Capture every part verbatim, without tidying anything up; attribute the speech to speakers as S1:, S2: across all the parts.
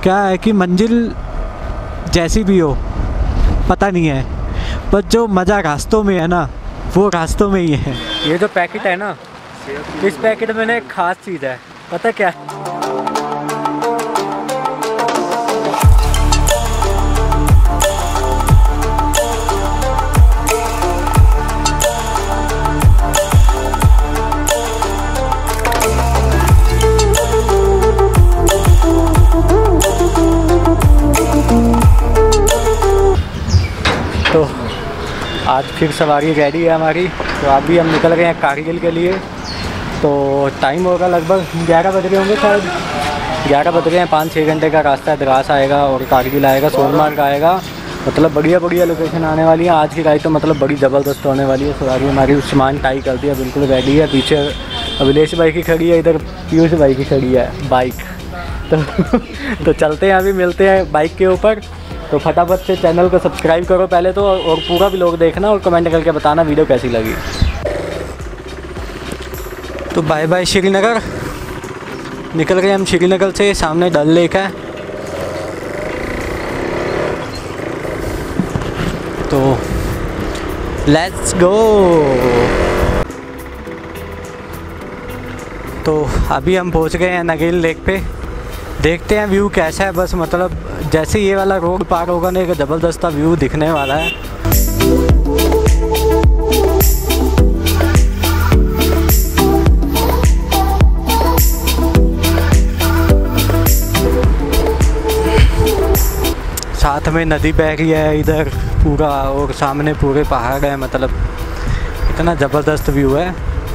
S1: क्या है कि मंजिल जैसी भी हो पता नहीं है, पर जो मज़ा रास्तों में है ना वो रास्तों में ही है। ये जो पैकेट है ना, इस पैकेट में ना एक ख़ास चीज़ है, पता क्या है? तो आज फिर सवारी रेडी है हमारी, तो अभी हम निकल गए हैं कारगिल के लिए। तो टाइम होगा लगभग ग्यारह बज रहे होंगे, शायद ग्यारह बज रहे हैं। पाँच छः घंटे का रास्ता है, द्रास आएगा और कारगिल आएगा, सोनमार्ग आएगा। मतलब बढ़िया बढ़िया लोकेशन आने वाली है। आज की राइड तो मतलब बड़ी ज़बरदस्त होने वाली है। सवारी हमारी सामान टाई कर दिया, बिल्कुल रेडी है। पीछे अभिलेश भाई की खड़ी है, इधर पीयूष भाई की खड़ी है बाइक। तो तो चलते हैं, अभी मिलते हैं बाइक के ऊपर। तो फटाफट से चैनल को सब्सक्राइब करो पहले तो, और पूरा व्लॉग देखना और कमेंट करके बताना वीडियो कैसी लगी। तो बाय बाय श्रीनगर, निकल गए हम श्रीनगर से। सामने डल लेक है, तो लेट्स गो। तो अभी हम पहुंच गए हैं नगीन लेक पे। देखते हैं व्यू कैसा है। बस मतलब जैसे ये वाला रोड पार होगा ना, एक ज़बरदस्त व्यू दिखने वाला है। साथ में नदी बह रही है इधर पूरा, और सामने पूरे पहाड़ है। मतलब इतना ज़बरदस्त व्यू है।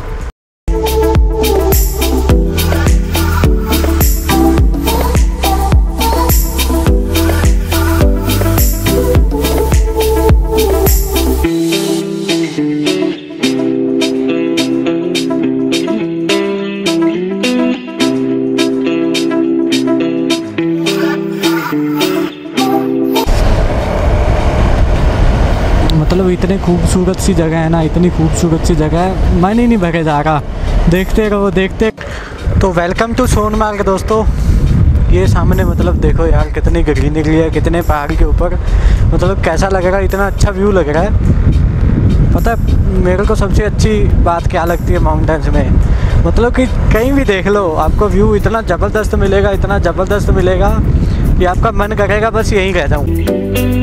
S1: मतलब इतनी खूबसूरत सी जगह है ना, इतनी खूबसूरत सी जगह है, मन ही नहीं भरे जा रहा। देखते रहो देखते। तो वेलकम टू सोनमार्ग दोस्तों। ये सामने मतलब देखो यार, कितनी ग्रीनरी है, कितने पहाड़ के ऊपर। मतलब कैसा लग रहा है, इतना अच्छा व्यू लग रहा है। पता है मेरे को सबसे अच्छी बात क्या लगती है माउंटेन्स में, मतलब कि कहीं भी देख लो आपको व्यू इतना ज़बरदस्त मिलेगा, इतना ज़बरदस्त मिलेगा कि आपका मन करेगा बस यहीं रह जाऊँ।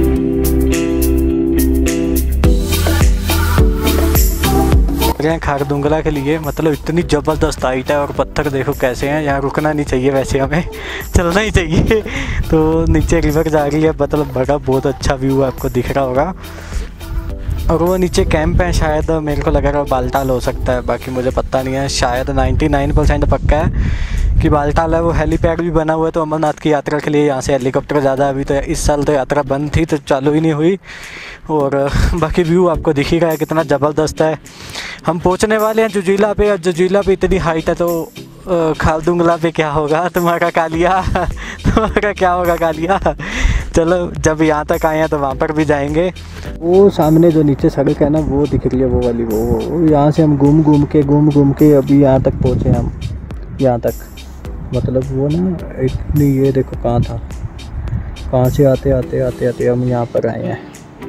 S1: खारदुंगला के लिए मतलब इतनी ज़बरदस्त हाइट है, और पत्थर देखो कैसे हैं। यहाँ रुकना नहीं चाहिए, वैसे हमें चलना ही चाहिए। तो नीचे रिवर जा रही है, मतलब बड़ा बहुत अच्छा व्यू आपको दिख रहा होगा। और वो नीचे कैंप है, शायद मेरे को लग रहा है बालटाल हो सकता है, बाकी मुझे पता नहीं है। शायद निन्यानवे परसेंट पक्का है कि बालटाल है। वो हेलीपैड भी बना हुआ है, तो अमरनाथ की यात्रा के लिए यहाँ से हेलीकॉप्टर ज़्यादा। अभी तो इस साल तो यात्रा बंद थी, तो चालू ही नहीं हुई। और बाकी व्यू आपको दिख ही रहा है कितना ज़बरदस्त है। हम पहुँचने वाले हैं जुजीला पे, और जुजीला पे इतनी हाइट है, तो खारदुंगला पे क्या होगा तुम्हारा कालिया तुम्हारा क्या होगा कालिया। चलो जब यहाँ तक आए हैं तो वहाँ पर भी जाएंगे। वो सामने जो नीचे सड़क है ना, वो दिख रही है, वो वाली वो, वो यहाँ से हम घूम घूम के घूम घूम के अभी यहाँ तक पहुँचे हम। यहाँ तक मतलब वो ना इतनी, ये देखो कहाँ था, कहाँ से आते आते आते आते हम यहाँ पर आए हैं।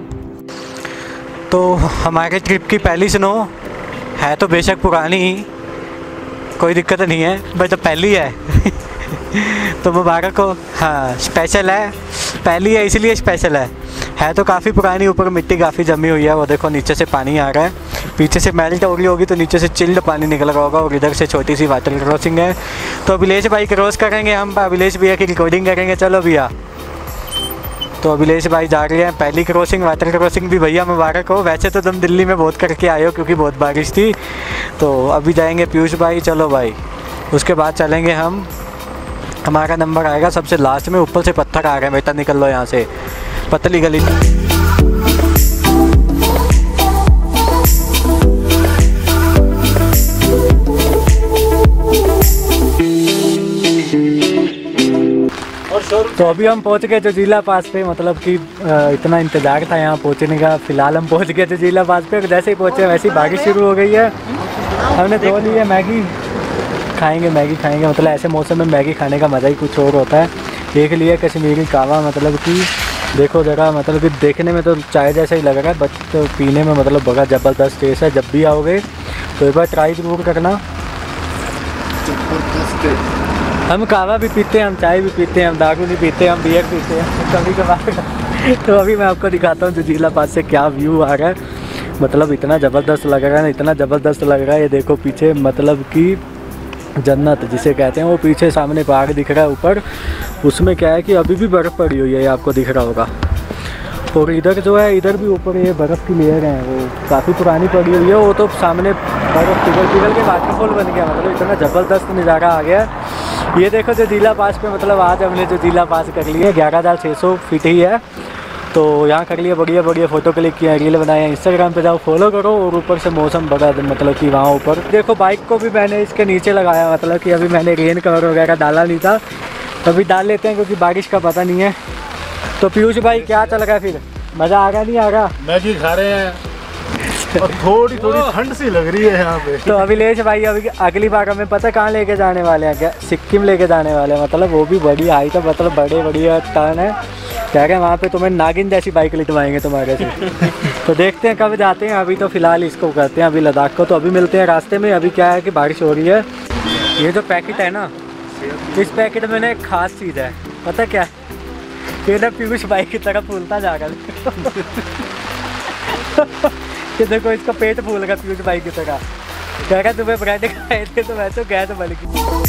S1: तो हमारे ट्रिप की पहली स्नो है, तो बेशक पुरानी ही, कोई दिक्कत नहीं है, बस तो पहली है तो मुबारक हो। हाँ स्पेशल है, पहली है इसलिए स्पेशल है। है तो काफ़ी पुरानी, ऊपर मिट्टी काफ़ी जमी हुई है। वो देखो नीचे से पानी आ रहा है, पीछे से मेल्ट हो रही होगी तो नीचे से चिल्ड पानी निकल रहा होगा। और इधर से छोटी सी वाटर क्रॉसिंग है, तो अभिलेश भाई क्रॉस करेंगे हम, अभिलेश भैया की रिकॉर्डिंग करेंगे। चलो भैया, तो अभिलेश भाई जा रहे हैं पहली क्रॉसिंग, वाटर क्रॉसिंग भी। भैया मुबारक हो। वैसे तो तुम दिल्ली में बहुत करके आए हो क्योंकि बहुत बारिश थी। तो अभी जाएंगे पीयूष भाई, चलो भाई, उसके बाद चलेंगे हम। हमारा नंबर आएगा सबसे लास्ट में। ऊपर से पत्थर आ रहे हैं, बेटा निकल लो यहाँ से, पतली गली। तो अभी हम पहुंच गए जोजिला पास पे। मतलब कि इतना इंतज़ार था यहाँ पहुंचने का। फ़िलहाल हम पहुंच गए जोजिला पास पे। जैसे ही पहुंचे वैसे ही बारिश शुरू हो गई है। हमने धो ली है मैगी, खाएंगे मैगी खाएंगे। मतलब ऐसे मौसम में मैगी खाने का मज़ा ही कुछ और होता है। एक लिया कश्मीरी कावा, मतलब कि देखो ज़रा, मतलब कि देखने में तो चाय जैसा ही लग रहा है, बट तो पीने में मतलब बड़ा ज़बरदस्त टेस्ट है। जब भी आओगे तो एक बार ट्राई जरूर करना। हम कावा भी पीते हैं, हम चाय भी पीते हैं, हम दारू नहीं पीते, हम बियर पीते हैं कभी कभार। तो अभी मैं आपको दिखाता हूँ जजीला पास से क्या व्यू आ रहा है। मतलब इतना ज़बरदस्त लग रहा है ना, इतना ज़बरदस्त लग रहा है। ये देखो पीछे, मतलब कि जन्नत जिसे कहते हैं, वो पीछे सामने पहाड़ दिख रहा है ऊपर, उसमें क्या है कि अभी भी बर्फ़ पड़ी हुई है, ये आपको दिख रहा होगा। और इधर जो है, इधर भी ऊपर ये बर्फ़ की लेयर है, वो काफ़ी पुरानी पड़ी हुई है, वो तो सामने बर्फ़ पिघल पिघल के वाटरफॉल बन गया। मतलब इतना ज़बरदस्त नज़ारा आ गया। ये देखो जजीला पास पे, मतलब आज हमने जजीला पास कर लिया, ग्यारह हज़ार छः सौ फीट ही है। तो यहाँ कर लिया, बढ़िया बढ़िया फ़ोटो क्लिक किया, रील बनाया, इंस्टाग्राम पे जाओ फॉलो करो। और ऊपर से मौसम बड़ा, मतलब कि वहाँ ऊपर देखो बाइक को भी मैंने इसके नीचे लगाया, मतलब कि अभी मैंने रेन कवर वगैरह डाला नहीं था, अभी डाल लेते हैं क्योंकि बारिश का पता नहीं है। तो पीयूष भाई क्या चल रहा है फिर, मज़ा आ रहा नहीं आ रहा?
S2: मैगी खा रहे हैं और थोड़ी थोड़ी ठंड सी लग रही है यहाँ पे।
S1: तो अभिलेश भाई अभी अगली बार हमें पता कहाँ लेके जाने वाले हैं, क्या सिक्किम लेके जाने वाले हैं। मतलब वो भी बड़ी हाइट है, मतलब बड़े बढ़िया टर्न है, क्या क्या वहाँ पे तुम्हें नागिन जैसी बाइक लिटवाएंगे तुम्हारे से। तो देखते हैं कब जाते हैं। अभी तो फ़िलहाल इसको करते हैं अभी लद्दाख को। तो अभी मिलते हैं रास्ते में। अभी क्या है कि बारिश हो रही है। ये जो पैकेट है ना, इस पैकेट में ना एक खास चीज़ है, पता क्या है? ये ना पीयूष भाई की तरफ फूलता जा रहा है। कि देखो इसका पेट फूल गया पीयूष भाई की तरह। कह रहा तुम्हें ब्रेड खाए थे तो मैं तो गया था बल्कि।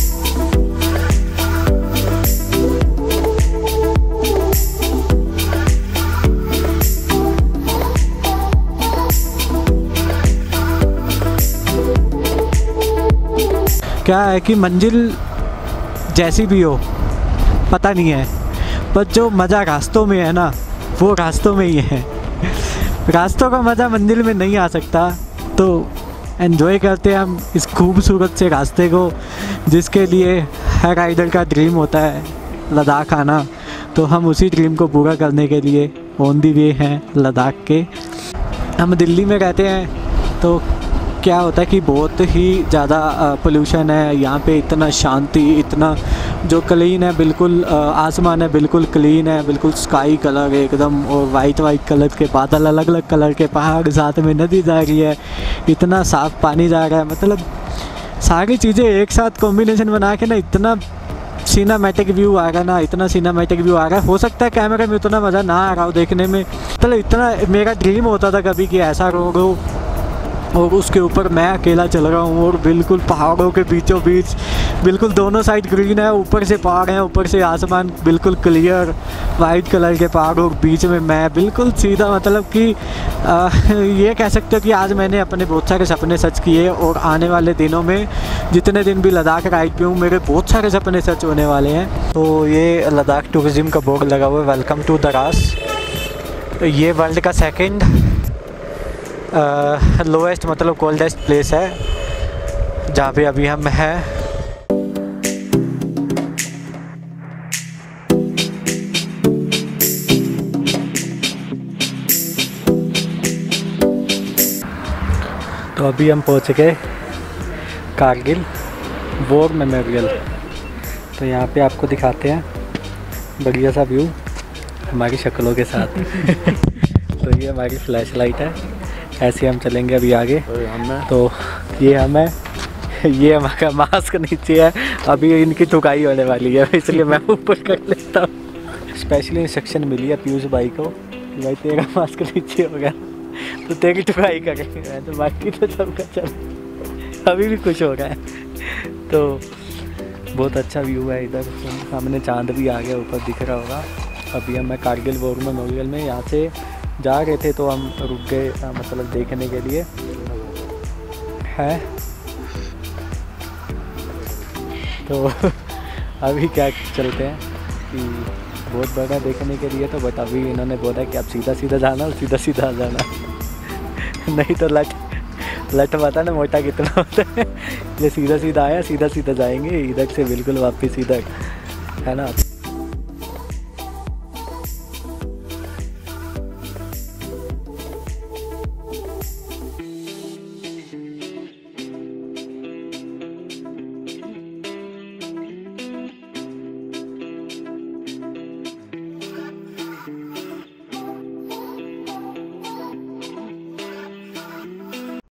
S1: क्या है कि मंजिल जैसी भी हो पता नहीं है, पर जो मज़ा रास्तों में है ना, वो रास्तों में ही है। रास्तों का मज़ा मंजिल में नहीं आ सकता। तो एंजॉय करते हैं हम इस खूबसूरत से रास्ते को, जिसके लिए हर राइडर का ड्रीम होता है लद्दाख आना। तो हम उसी ड्रीम को पूरा करने के लिए ऑन दी वे हैं लद्दाख के। हम दिल्ली में रहते हैं तो क्या होता है कि बहुत ही ज़्यादा पोल्यूशन है यहाँ पे, इतना शांति, इतना जो क्लीन है, बिल्कुल आसमान है बिल्कुल क्लीन है, बिल्कुल स्काई कलर एकदम, और वाइट वाइट कलर के बादल, अलग अलग कलर के पहाड़, साथ में नदी जा रही है, इतना साफ़ पानी जा रहा है। मतलब सारी चीज़ें एक साथ कॉम्बिनेशन बना के ना इतना सिनेमैटिक व्यू आ रहा ना, इतना सिनेमैटिक व्यू आ रहा है। हो सकता है कैमरे में उतना मज़ा ना आ रहा हो देखने में, मतलब इतना मेरा ड्रीम होता था कभी कि ऐसा रोड हो और उसके ऊपर मैं अकेला चल रहा हूँ, और बिल्कुल पहाड़ों के बीचों बीच, बिल्कुल दोनों साइड ग्रीन है, ऊपर से पहाड़ हैं, ऊपर से आसमान बिल्कुल क्लियर वाइट कलर के पहाड़, और बीच में मैं बिल्कुल सीधा। मतलब कि आ, ये कह सकते हो कि आज मैंने अपने बहुत सारे सपने सच किए, और आने वाले दिनों में जितने दिन भी लद्दाख राइड पे हूँ, मेरे बहुत सारे सपने सच होने वाले हैं। तो ये लद्दाख टूरिज़्म का बोर्ड लगा हुआ है, वेलकम टू द्रास। ये वर्ल्ड का सेकेंड लोएस्ट, मतलब कोल्डेस्ट प्लेस है जहाँ पे अभी हम हैं। तो अभी हम पहुँच गए कारगिल वॉर मेमोरियल। तो यहाँ पे आपको दिखाते हैं बढ़िया सा व्यू हमारी शक्लों के साथ। तो ये हमारी फ्लैश लाइट है, ऐसे हम चलेंगे अभी आगे। तो ये हमें, ये हमारा मास्क नीचे है, अभी इनकी ठुकाई होने वाली है, इसलिए मैं ऊपर कर लेता हूँ। स्पेशली इंस्ट्रक्शन मिली है पीयूष भाई को कि भाई तेरा मास्क नीचे हो गया तो तेरी ठुकाई करेंगे। तो बाकी तो सबका चल अभी भी खुश हो रहा है। तो बहुत अच्छा व्यू है इधर, सामने चांद भी आ गया, ऊपर दिख रहा होगा। अभी हम मैं कारगिल वॉर मेमोरियल में यहाँ से जा रहे थे, तो हम रुक गए, मतलब देखने के लिए है। तो अभी क्या चलते हैं कि बहुत बड़ा देखने के लिए, तो बट अभी इन्होंने बोला कि आप सीधा सीधा जाना और सीधा सीधा जाना, नहीं तो लट लट पता ना मोटा कितना होता है। ये सीधा सीधा आया, सीधा सीधा जाएंगे इधर से बिल्कुल वापस इधर, है ना।